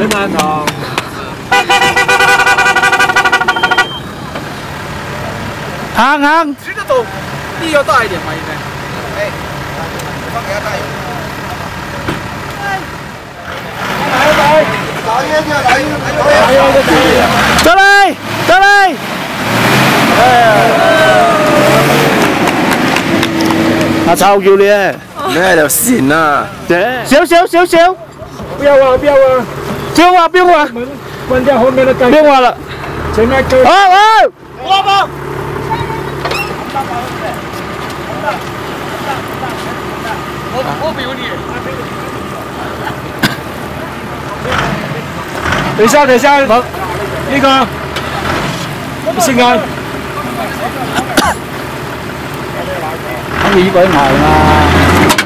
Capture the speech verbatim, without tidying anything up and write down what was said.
很难哦。 行行， 这个都力要大一点嘛，应该。哎，放给他大一点。来来，打一下，来一个，来一个， 再来，再来。阿超叫你啊！ 咩就線啦？ 少少少少， 不要挖，不要挖， 不用挖，不用挖， 关掉后面的盖。 不用挖了。 前面可以。 好好， 挖吧。我我不有你。等一下，等一下，那个，先安。 咁你呢個係嘛？